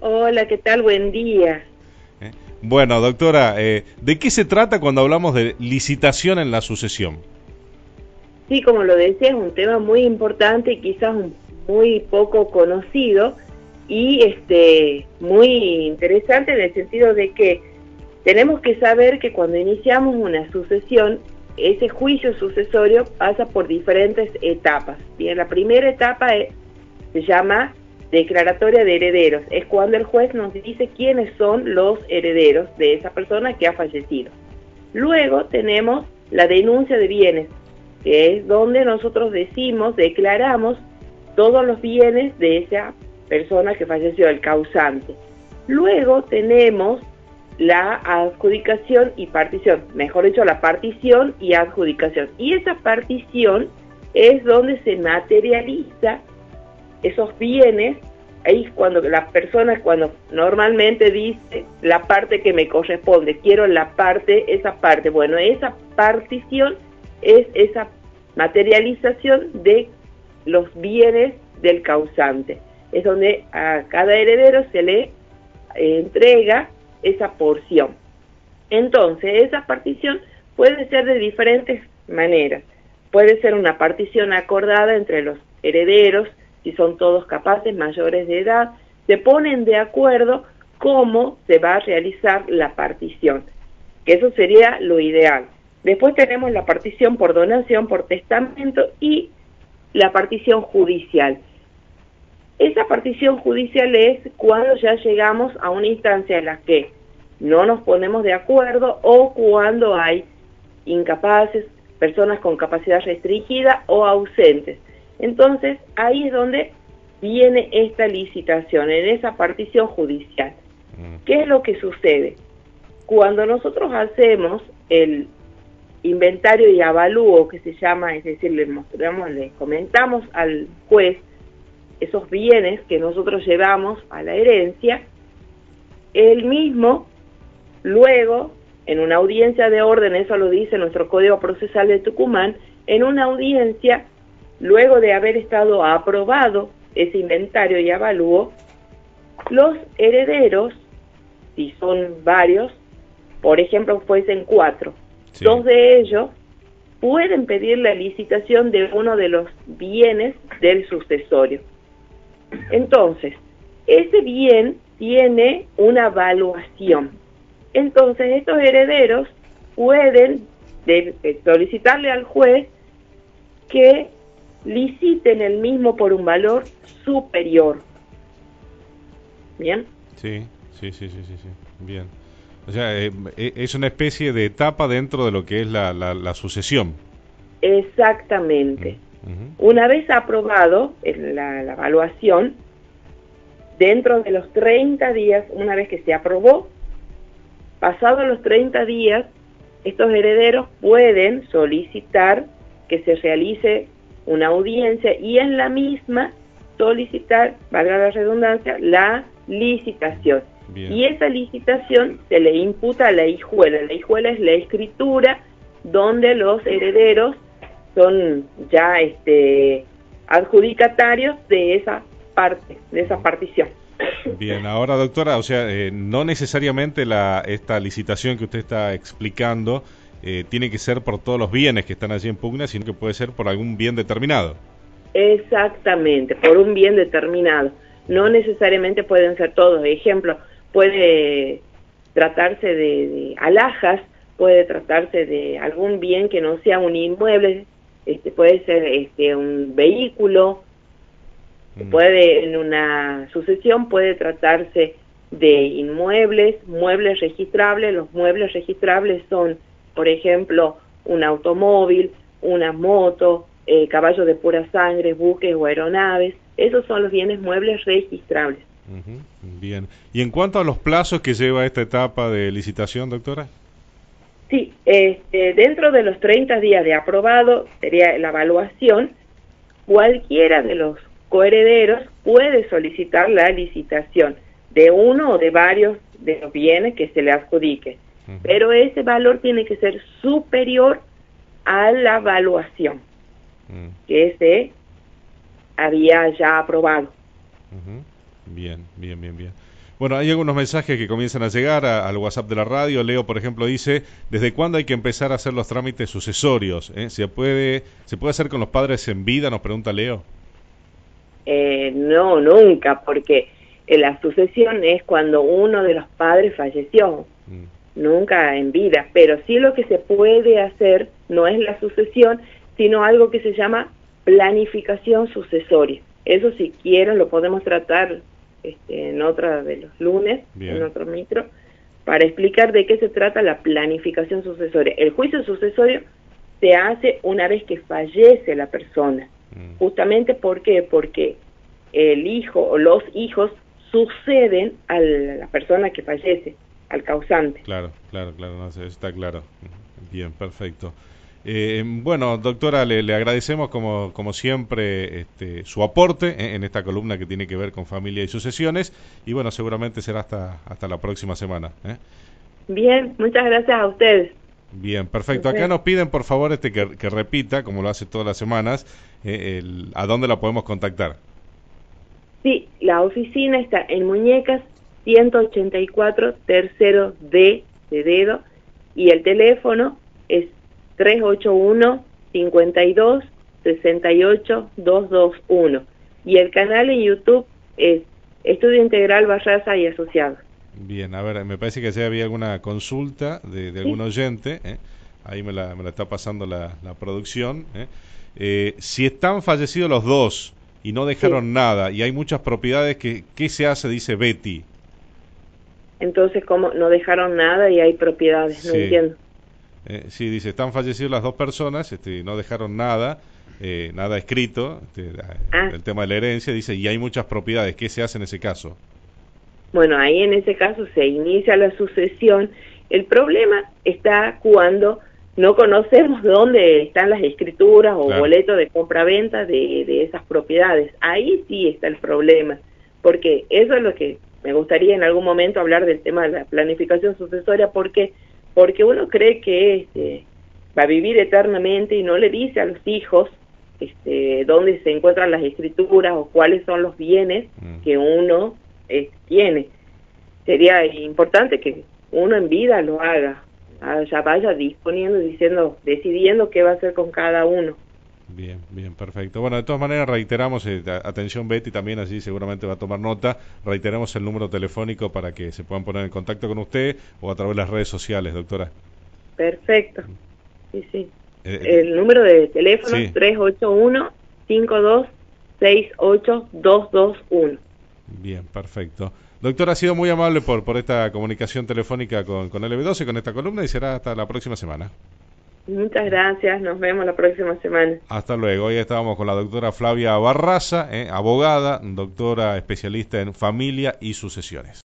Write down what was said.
Hola, ¿qué tal? Buen día. Bueno, doctora, ¿de qué se trata cuando hablamos de licitación en la sucesión? Sí, como lo decía, es un tema muy importante y quizás muy poco conocido y muy interesante en el sentido de que tenemos que saber que cuando iniciamos una sucesión, ese juicio sucesorio pasa por diferentes etapas. Bien, la primera etapa se llama declaratoria de herederos. Es cuando el juez nos dice quiénes son los herederos de esa persona que ha fallecido. Luego tenemos la denuncia de bienes, que es donde nosotros declaramos todos los bienes de esa persona que falleció, el causante. Luego tenemos la adjudicación y partición, mejor dicho, la partición y adjudicación. Y esa partición es donde se materializa esos bienes. Ahí cuando la persona, cuando normalmente dice la parte que me corresponde, quiero esa parte, bueno, esa partición es esa materialización de los bienes del causante. Es donde a cada heredero se le entrega esa porción. Entonces, esa partición puede ser de diferentes maneras. Puede ser una partición acordada entre los herederos, si son todos capaces, mayores de edad, se ponen de acuerdo cómo se va a realizar la partición, que eso sería lo ideal. Después tenemos la partición por donación, por testamento y la partición judicial. Esa partición judicial es cuando ya llegamos a una instancia en la que no nos ponemos de acuerdo o cuando hay incapaces, personas con capacidad restringida o ausentes. Entonces, ahí es donde viene esta licitación, en esa partición judicial. ¿Qué es lo que sucede? Cuando nosotros hacemos el inventario y avalúo, que se llama, es decir, le comentamos al juez esos bienes que nosotros llevamos a la herencia, él mismo, luego, en una audiencia de orden, eso lo dice nuestro Código Procesal de Tucumán, en una audiencia, luego de haber estado aprobado ese inventario y avalúo, los herederos, si son varios, por ejemplo, fuesen 4, sí, 2 de ellos pueden pedir la licitación de uno de los bienes del sucesorio. Entonces, ese bien tiene una valuación. Entonces, estos herederos pueden solicitarle al juez que liciten el mismo por un valor superior. ¿Bien? Sí. Bien. O sea, es una especie de etapa dentro de lo que es la sucesión. Exactamente. Una vez aprobado la evaluación, dentro de los 30 días, una vez que se aprobó, pasados los 30 días, estos herederos pueden solicitar que se realice una audiencia y en la misma solicitar, valga la redundancia, la licitación. Bien. Y esa licitación se le imputa a la hijuela. La hijuela es la escritura donde los herederos son ya adjudicatarios de esa parte, de esa partición. Bien, ahora doctora, o sea, no necesariamente esta licitación que usted está explicando tiene que ser por todos los bienes que están allí en pugna, sino que puede ser por algún bien determinado. Exactamente, por un bien determinado. No necesariamente pueden ser todos. Ejemplo, puede tratarse de alhajas, puede tratarse de algún bien que no sea un inmueble, puede ser un vehículo, en una sucesión puede tratarse de inmuebles, muebles registrables. Los muebles registrables son, por ejemplo, un automóvil, una moto, caballos de pura sangre, buques o aeronaves. Esos son los bienes muebles registrables. Bien. ¿Y en cuanto a los plazos que lleva esta etapa de licitación, doctora? Sí, dentro de los 30 días de aprobado, sería la evaluación, cualquiera de los coherederos puede solicitar la licitación de uno o de varios de los bienes que se le adjudique. Pero ese valor tiene que ser superior a la evaluación que se había ya aprobado. Bien. Bueno, hay algunos mensajes que comienzan a llegar al WhatsApp de la radio. Leo, por ejemplo, dice, ¿desde cuándo hay que empezar a hacer los trámites sucesorios? ¿Se puede hacer con los padres en vida? Nos pregunta Leo. No, nunca, porque la sucesión es cuando uno de los padres falleció, nunca en vida. Pero sí lo que se puede hacer no es la sucesión, sino algo que se llama planificación sucesoria. Eso, si quieren, lo podemos tratar en otra de los lunes, Bien. en otro micro, para explicar de qué se trata la planificación sucesoria. El juicio sucesorio se hace una vez que fallece la persona. Justamente, ¿por qué? Porque el hijo o los hijos suceden a la persona que fallece, al causante. Claro, no sé, está claro. Bien, perfecto. Bueno, doctora, le agradecemos como siempre su aporte en esta columna que tiene que ver con familia y sucesiones, y bueno, seguramente será hasta la próxima semana. Bien, muchas gracias a ustedes. Bien, perfecto. Acá nos piden, por favor, que repita, como lo hace todas las semanas, a dónde la podemos contactar. Sí, la oficina está en Muñecas 184, tercero D de dedo, y el teléfono es 381-52-68-221. Y el canal en YouTube es Estudio Integral Barraza y Asociados. Bien, a ver, me parece que ya había alguna consulta de algún oyente, ahí me la está pasando la producción. Si están fallecidos los dos y no dejaron nada, y hay muchas propiedades, ¿qué se hace? Dice Betty. Entonces, ¿cómo no dejaron nada y hay propiedades? No entiendo. Sí, dice, están fallecidos las dos personas, no dejaron nada, nada escrito, el tema de la herencia, dice, y hay muchas propiedades, ¿qué se hace en ese caso? Bueno, ahí en ese caso se inicia la sucesión. El problema está cuando no conocemos dónde están las escrituras o boletos de compra-venta de esas propiedades. Ahí sí está el problema, porque eso es lo que me gustaría en algún momento hablar del tema de la planificación sucesoria, porque uno cree que va a vivir eternamente y no le dice a los hijos dónde se encuentran las escrituras o cuáles son los bienes que uno tiene. Sería importante que uno en vida lo haga, ya vaya disponiendo, decidiendo qué va a hacer con cada uno. Bien, perfecto. Bueno, de todas maneras reiteramos, atención Betty también, así seguramente va a tomar nota, reiteramos el número telefónico para que se puedan poner en contacto con usted o a través de las redes sociales, doctora. Perfecto, sí. El número de teléfono es 381-5268-221. Bien, perfecto. Doctora, ha sido muy amable por esta comunicación telefónica con LB12, con esta columna, y será hasta la próxima semana. Muchas gracias, nos vemos la próxima semana. Hasta luego. Hoy estábamos con la doctora Flavia Barraza, abogada, doctora especialista en familia y sucesiones.